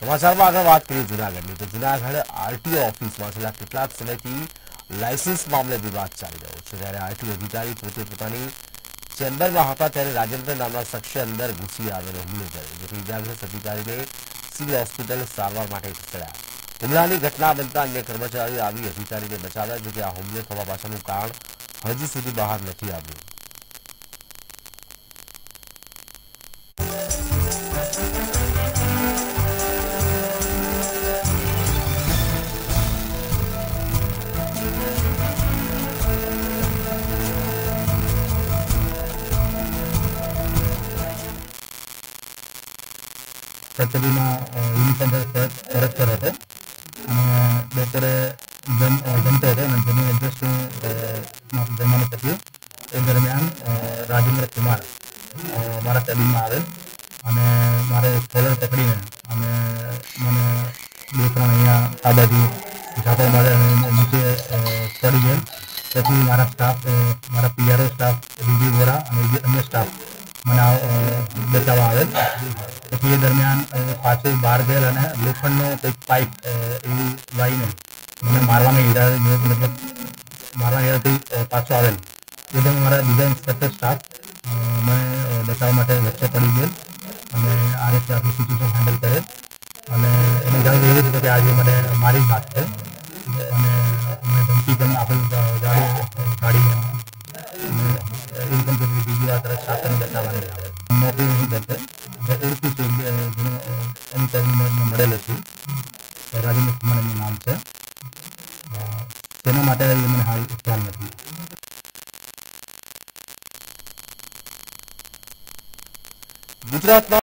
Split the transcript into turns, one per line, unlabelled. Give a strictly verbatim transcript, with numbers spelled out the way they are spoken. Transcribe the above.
સમાચારમાં આગળ વાત કરીએ જૂનાગઢની તો જૂનાગઢ આરટીઓ ઓફિસમાં છેલ્લા કેટલાક સમયથી લાયસન્સ મામલે વિવાદ ચાલી રહ્યો છે। જ્યારે આરટીઓ અધિકારી પોતે પોતાની ચેમ્બરમાં હતા ત્યારે રાજેન્દ્ર નામના શખ્સે અંદર ઘૂસી આવેલો હુમલો કર્યો, જેથી ઇજાગ્રસ્ત અધિકારીને સિવિલ હોસ્પિટલ સારવાર માટે ખસેડાયા। હુમલાની ઘટના બનતા અન્ય કર્મચારીઓ આવી અધિકારીને બચાવ્યા, જોકે આ હુમલો થવા પાછળનું કારણ હજુ સુધી બહાર નથી આવ્યું।
કચેરીમાં યુનિફોર્મ ફરજ કરે છે અને બપોરે જમ જમતે હતા અને જમીન એડજસ્ટ જમવાનું પત્યું એ દરમિયાન રાજેન્દ્ર કુમાર મારા કેબિનમાં આવેલ અને મારે કોલર પકડીને અને મને બે ત્રણ અહીંયા આ બાજુ ઝાપા મારે અને નીચે પડી ગયેલ। તેથી મારા સ્ટાફ મારા પીઆરઓ સ્ટાફ રીજી વોરા અને અન્ય સ્ટાફ મને બચાવવા આવેલ। પછી એ દરમિયાન પાછળ બહાર ગયેલ અને લોખંડનો કંઈક પાઇપ એવી લાવીને મને મારવાના ઈરાદે મતલબ મારવાના ઈરાદાથી પાછો આવેલ। એકદમ મારા બીજા ઇન્સ્પેક્ટર સ્ટાફ મને બચાવવા માટે વચ્ચે પડી ગયેલ અને આ રીતે આખી સિચ્યુએશન હેન્ડલ કરેલ અને એને જાણ એવી હતી કે આજે મને મારી જ નાખશે અને મને ધમકી પણ આપેલ ગાડી ગાડીને એવી પણ બીજી વાર તરફ સ્ટાફને બચાવવાની આવે નોકરી નહીં કરશે। ઓળખું છું એની કરીને મળેલો છું, રાજેન્દ્ર કુમાર એનું નામ છે, તેના માટે મને હાલ ખ્યાલ નથી।
ગુજરાતમાં